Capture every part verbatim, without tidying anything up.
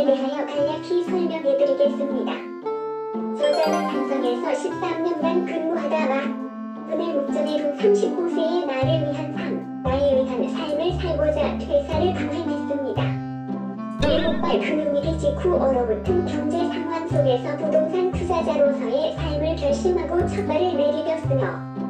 대하여 간략히 설명해드리겠습니다. 저자는 삼성에서 십삼 년간 근무하다가 분의 목전에 후 삼십오 세의 나를 위한 삶, 나에 위한 삶을 살고자 퇴사를 강행했습니다. 일곱발 금융위기 직후 얼어붙은 경제 상황 속에서 부동산 투자자로서의 삶을 결심하고 첫 발을 내디뎠으며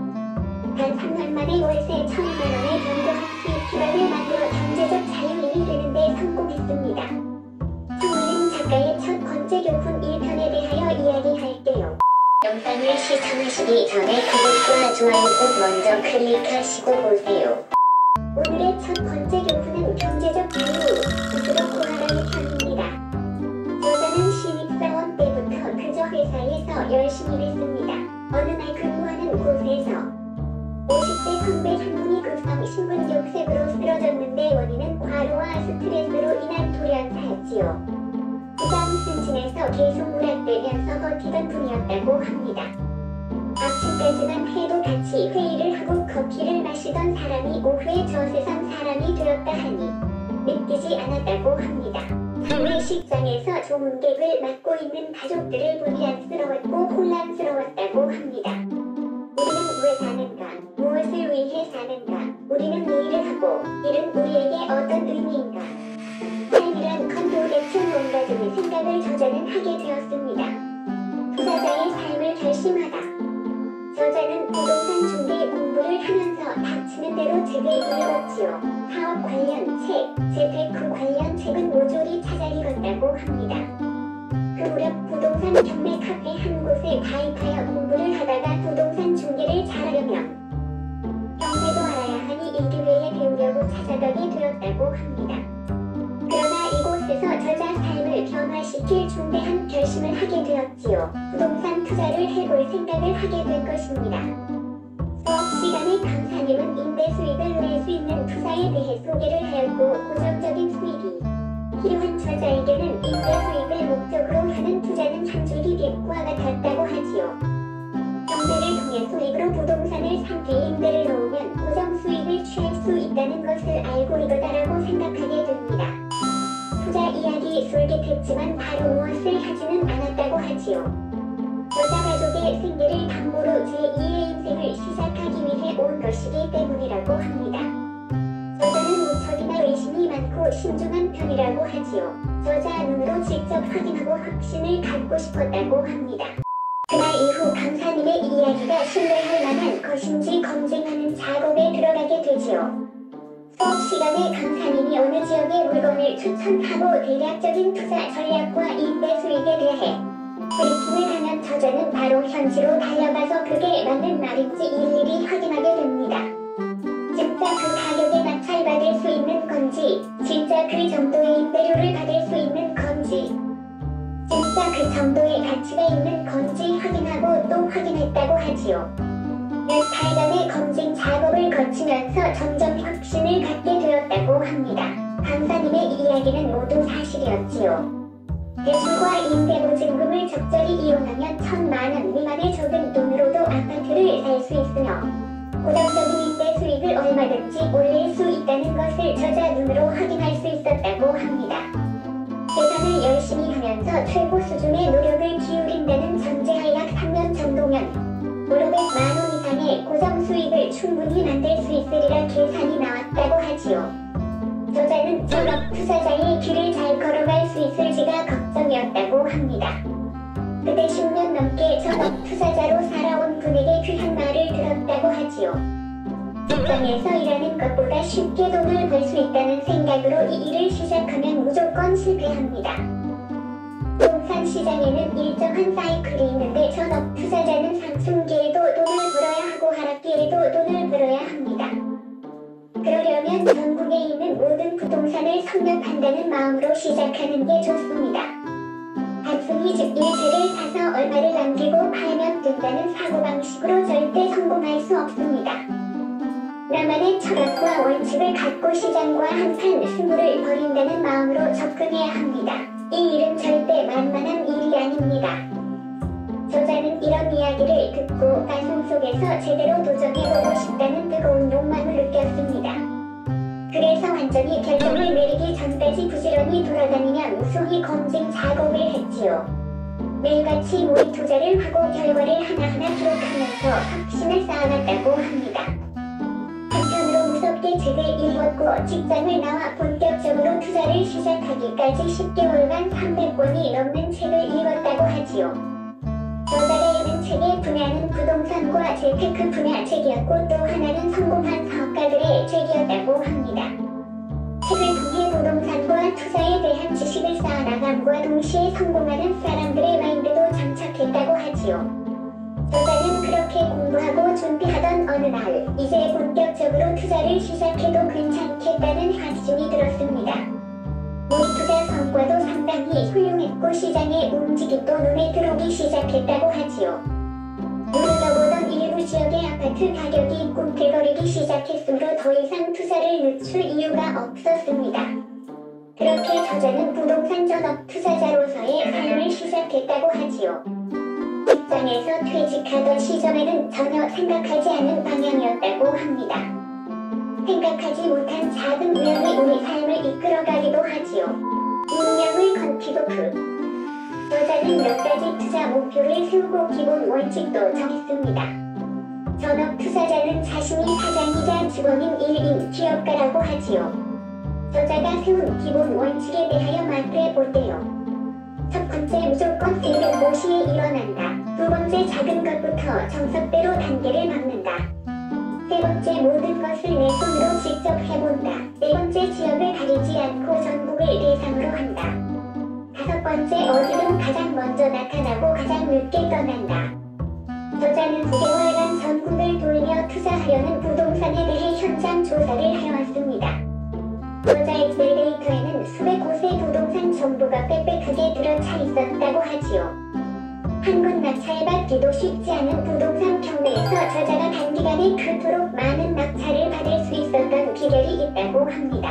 단 삼 년 만에 월세 천만 원의 견고한 수입 기반을 만들어 경제적 자유인이 되는 데 성공했습니다. 성울림 작가의 첫 번째 교훈 일 편에 대하여 이야기할게요. 영상을 시청하시기 전에 구독과 좋아요 꼭 먼저 클릭하시고 보세요. 오늘의 첫 번째 교훈은 경제적 자유, 스스로 고하라의 편입니다. 저자는 신입사원 때부터 그저 회사에서 열심히 일했습니다. 어느 날 근무하는 곳에서 오십 대 선배 한 분이 급성 심근경색으로 쓰러졌는데 원인은 과로와 스트레스로 인한 돌연사였지요. 부장 승진에서 계속 누락되면서 버티던 분이었다고 합니다. 아침까지만 해도 같이 회의를 하고 커피를 마시던 사람이 오후에 저 세상 사람이 되었다 하니 믿기지 않았다고 합니다. 장례식장에서 조문객을 맡고 있는 가족들을 보니 안쓰러웠고 혼란스러웠다고 합니다. 우리는 왜 사는가? 무엇을 위해 사는가? 우리는 이 일을 하고 일은 우리에게 어떤 의미인가? 삶이란 건 도대체 뭔가 등의 생각을 저자는 하게 되었습니다. 투자자의 삶을 결심하다. 저자는 부동산 중개 공부를 하면서 닥치는 대로 책을 읽었지요. 사업 관련 책, 재테크 관련 책은 모조리 찾아 읽었다고 합니다. 그 무렵 부동산 경매 카페 한 곳에 가입하여 공부를 하다가 부동산 중개를 잘하려면 경매도 알아야 하니 이 기회에 배우려고 찾아가게 되었다고 합니다. 그러나 이곳에서 저자 삶을 변화시킬 중대한 결심을 하게 되었지요. 부동산 투자를 해볼 생각을 하게 된 것입니다. 수업 시간에 강사님은 임대 수익을 낼 수 있는 투자에 대해 소개를 하였고 고정적인 수익이 필요한 저자에게는 임대 수익을 목적으로 하는 투자는 한 줄기 빛과 같았다고 하지요. 경매를 통해 소액으로 부동산을 산 뒤 임대를 놓으면 고정 수익을 취할 수 있다는 것을 알고 이거다라고 생각하게 됩니다. 투자 이야기 솔깃했지만 바로 무엇을 하지는 않았다고 하지요. 여자 가족의 생계를 담보로 제이의 인생을 시작하기 위해 온 것이기 때문이라고 합니다. 저자는 무척이나 의심이 많고 신중한 편이라고 하지요. 저자 눈으로 직접 확인하고 확신을 갖고 싶었다고 합니다. 그날 이후 강사님의 이야기가 신뢰할 만한 것인지 검증하는 작업에 들어가게 되지요. 수업 시간에 강사님이 어느 지역의 물건을 추천하고 대략적인 투자 전략과 임대 수익에 대해 브리핑을 하면 저자는 바로 현지로 달려가서 그게 맞는 말인지 일일이 확인하게 됩니다. 진짜 그 가격에 낙찰받을 수 있는 건지, 진짜 그 정도의 임대료를 받을 수 있는 건지, 진짜 그 정도의 가치가 있는 건지 확인하고 또 확인했다고 하지요. 몇 달간의 검증 작업을 거치면서 점점 확신을 갖게 되었다고 합니다. 강사님의 이야기는 모두 사실이었지요. 대출과 임대보증금을 적절히 이용하면 천만 원 미만의 적은 돈으로도 아파트를 살 수 있으며 고정적인 임대 수익을 얼마든지 올릴 수 있다는 것을 저자 눈으로 확인할 수 있었다고 합니다. 계산을 열심히 하면서 최고 수준의 노력을 기울인다는 전제하에 약 삼 년 정도면 오백만 원 이상의 고정 수익을 충분히 만들 수 있으리라 계산이 나왔다고 하지요. 저자는 전업 투자자의 길을 잘 걸어갈 수 있을지가 걱정이었다고 합니다. 그때 십 년 넘게 전업 투자자로 살아온 분에게 귀한 말을 들었다고 하지요. 직장에서 일하는 것보다 쉽게 돈을 벌 수 있다는 생각으로 이 일을 시작하면 무조건 실패합니다. 부동산 시장에는 일정한 사이클이 있는데 전업 투자자는 상승기에도 돈을 벌어야 하고 하락기에도 돈을 벌어야 합니다. 그러려면 전국에 있는 모든 부동산을 섭렵한다는 마음으로 시작하는 게 좋습니다. 단순히 집 일체를 사서 얼마를 남기고 팔면 된다는 사고방식으로 절대 성공할 수 없습니다. 나만의 철학과 원칙을 갖고 시장과 한판 승부를 벌인다는 마음으로 접근해야 합니다. 이 일은 절대 만만한 일이 아닙니다. 저자는 이런 이야기를 듣고 가슴속에서 제대로 도전해보고 싶다는 뜨거운 욕망을 느꼈습니다. 그래서 한 완전히 결정을 내리기 전까지 부지런히 돌아다니며 무수히 검증 작업을 했지요. 매일같이 모의 투자를 하고 결과를 하나하나 기록하면서 확신을 쌓아놨다고 합니다. 한편으로 무섭게 책을 읽었고 직장을 나와 본격적으로 투자를 시작하기까지 십 개월간 삼백 권이 넘는 책을 읽었다고 하지요. 저자가 읽은 책의 분야는 부동산과 재테크 분야 책이었고 또 하나는 성공한 사업가들의 책이었다고 합니다. 책을 통해 부동산과 투자에 대한 지식을 쌓아나감과 동시에 성공하는 사람들의 마인드도 장착했다고 하지요. 저자는 그렇게 공부하고 준비하던 어느 날 이제 본격적으로 투자를 시작해도 괜찮겠다는 확신이 들었습니다. 모의 투자 성과도 상당히 훌륭했고 시장의 움직임도 눈에 들어오기 시작했다고 하지요. 눈여겨보던 일부 지역의 아파트 가격이 꿈틀거리기 시작했으므로 더 이상 투자를 늦출 이유가 없었습니다. 그렇게 저자는 부동산 전업 투자자로서의 삶을 시작했다고 하지요. 직장에서 퇴직하던 시점에는 전혀 생각하지 않은 방향이었다고 합니다. 생각하지 못한 작은 위험이 우리 삶을 이끌어가기도 하지요. 운명을 건티고 그 저자는 몇 가지 투자 목표를 세우고 기본 원칙도 정했습니다. 전업 투자자는 자신이 사장이자 직원인 일 인 기업가라고 하지요. 저자가 세운 기본 원칙에 대하여 말해 볼게요. 첫 번째, 무조건 새로운 도시에 일어난다. 두 번째, 작은 것부터 정석대로 단계를 밟는다. 세 번째, 모든 것을 내 손으로 직접 해본다. 네 번째, 지역을 가리지 않고 전국을 대상으로 한다. 다섯 번째, 어디든 가장 먼저 나타나고 가장 늦게 떠난다. 저자는 구 개월간 전국을 돌며 투자하려는 부동산에 대해 현장 조사를 해왔습니다. 저자의 엑셀 데이터에는 수백 곳의 부동산 정보가 빽빽하게 들어차 있었다고 하지요. 한 곳 낙찰받기도 쉽지 않은 부동산 경매에서 저자가 단기간에 그토록 많은 낙찰을 받을 수 있었던 비결이 있다고 합니다.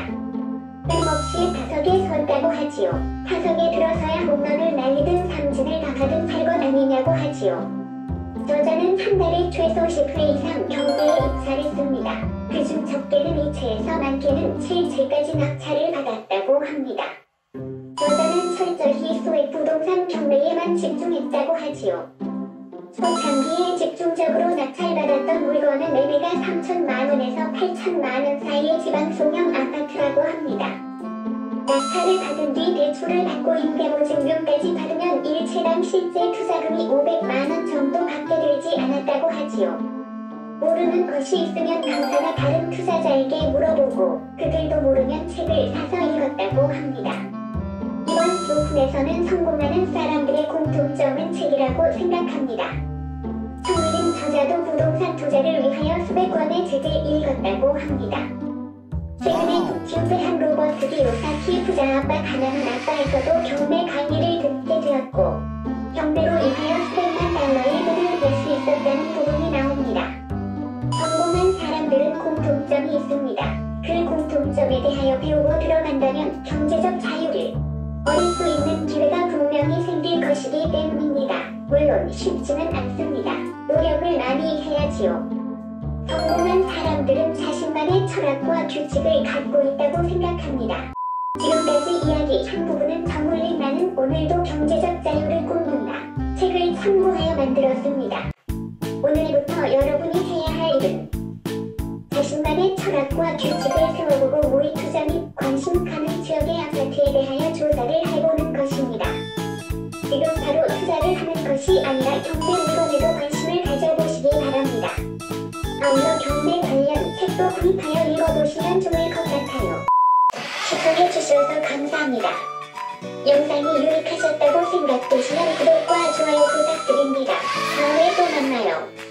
뜸없이 타석에 섰다고 하지요. 타석에 들어서야 홈런을 날리든 삼진을 당하든 살 것 아니냐고 하지요. 저자는 한 달에 최소 십 회 이상 경매에 입찰했습니다. 그중 적게는 이 채에서 많게는 칠 채까지 낙찰을 받았다고 합니다. 저자는 철저히 소액 부동산 경매에만 집중했다고 하지요. 초창기에 집중적으로 낙찰받았던 물건은 매매가 삼천만 원에서 팔천만 원 사이의 지방소형 아파트라고 합니다. 낙찰을 받은 뒤 대출을 받고 임대보증금까지 받으면 일 채당 실제 투자금이 오백만 원 정도 받게 되지 않았다고 하지요. 모르는 것이 있으면 강사나 다른 투자자에게 물어보고 그들도 모르면 책을 사서 읽었다고 합니다. 이번 교훈에서는 성공하는 사람들의 공통점은 책이라고 생각합니다. 성일인 저자도 부동산 투자를 위하여 수백 권의 책을 읽었다고 합니다. 최근에 북키우드 한 로버트 기요사키 부자 아빠 가난한 아빠에서도 경매 강의를 듣게 되었고 경매로 인하여 수백만 달러의 돈을 벌 수 있었다는 부분이 나옵니다. 성공한 사람들은 공통점이 있습니다. 그 공통점에 대하여 배우고 들어간다면 경제적 자유를 얻을 수 있는 기회가 분명히 생길 것이기 때문입니다. 물론 쉽지는 않습니다. 노력을 많이 해야지요. 성공한 사람들은 자신만의 철학과 규칙을 갖고 있다고 생각합니다. 지금까지 이야기 한 부분은 정울린 나는 오늘도 경제적 자유를 꿈꾼다. 책을 참고하여 만들었습니다. 오늘부터 여러분이 해야 할 일은 자신만의 철학과 규칙을 세워보고 모의 투자 및 관심 가는 지역의 아파트에 대하여 조사를 해보는 것입니다. 지금 바로 투자를 하는 것이 아니라 경매 물건에도 관심을 가져보시기 바랍니다. 아울러 경매 관련 책도 구입하여 읽어보시면 좋을 것 같아요. 시청해주셔서 감사합니다. 영상이 유익하셨다고 생각되시면 구독과 좋아요 부탁드립니다. 다음에 또 만나요.